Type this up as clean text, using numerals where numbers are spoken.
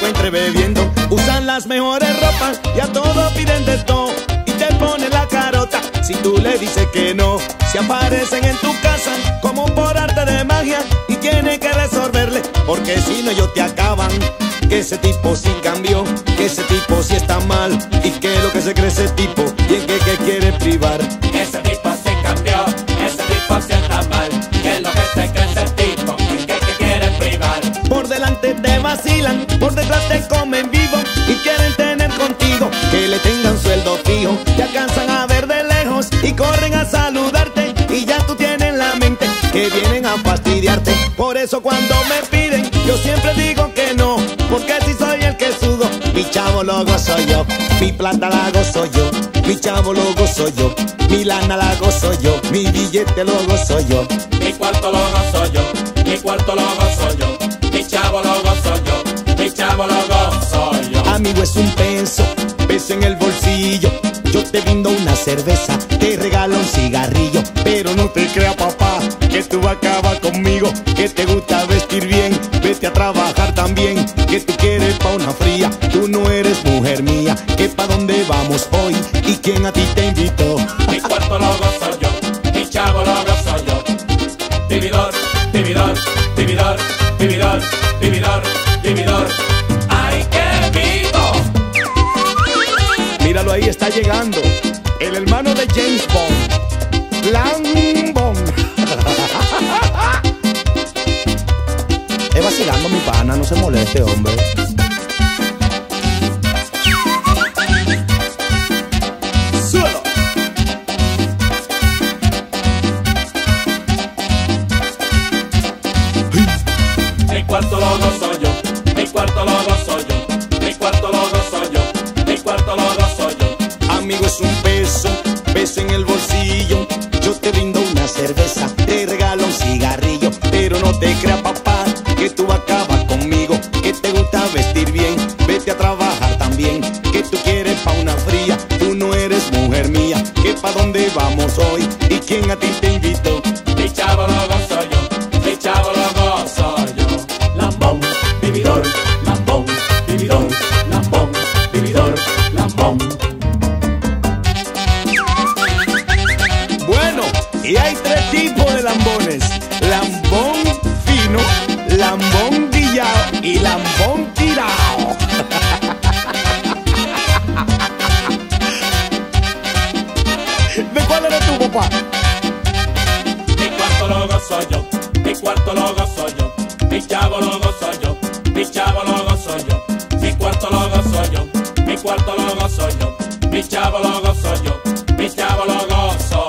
encuentre bebiendo. Usan las mejores ropas y a todo piden de todo. Y te ponen la carota si tú le dices que no. Se aparecen en tu casa como por arte de magia y tienen que resolverle, porque si no ellos te acaban. Que ese tipo sí cambió, que ese tipo sí está mal. Y que lo que se cree ese tipo y en que quiere privar. Ese tipo se cambió, ese tipo se está mal. Que lo que se cree ese tipo y en que quiere privar. Por delante te vacilan, por detrás te comen vivo y quieren tener contigo que le tengan sueldo fijo. Te alcanzan a ver de lejos y corren a saludarte y ya tú tienes en la mente que vienen a fastidiarte. Por eso cuando me piden yo siempre digo que no, porque si soy el que sudo, mi chavo lo gozo yo, mi plata la gozo yo, mi chavo lo gozo yo, mi lana la gozo yo, mi billete lo gozo yo, mi cuarto lo gozo yo, mi cuarto lo gozo yo, mi chavo lo gozo yo, mi chavo lo gozo yo. Amigo, es un peso en el bolsillo. Yo te brindo una cerveza, te regalo un cigarrillo. Pero no te creas, papá, que tú vas a acabar conmigo. Que te gusta vestir bien, vete a trabajar también. Que tú quieres pa' una fría, tú no eres mujer mía. Que pa' dónde vamos hoy y quién a ti te invitó. Mi cuarto lo gozo yo, mi chavo lo gozo yo. Dividor, dividor, dividor, dividor, dividor, dividor. ¡Ay, qué vivo! Míralo ahí, está llegando el hermano de James Bond, Lambón. Es vacilando mi pana, no se moleste, hombre. ¡Suelo! Mi cuarto lo gozo yo, mi cuarto lo gozo yo, mi cuarto lo gozo yo, mi cuarto lo gozo yo. Amigo, es un peso en el bolsillo. Yo te brindo una cerveza, te regalo un cigarrillo. Pero no te creas, papá, que tú acabas conmigo. Que te gusta vestir bien, vete a trabajar también. Que tú quieres pa' una fría, tú no eres mujer mía. Que pa' dónde vamos hoy y quién a ti te invitó. Mi chavo lo gozo yo, mi chavo lo gozo yo. Lambón, vividor, lambón, vividor, lambón, vividor, lambón. Bueno, y hay tres tipos de lambones: lambón fino, lambón guillao y lambón tirao. ¿De cuál eres tú, papá? Mi cuarto lo gozo yo, mi cuarto lo gozo yo, mi chavo lo gozo yo, mi chavo lo gozo yo, mi cuarto lo gozo yo, mi cuarto lo gozo yo, mi chavo lo gozo yo, mi chavo lo gozo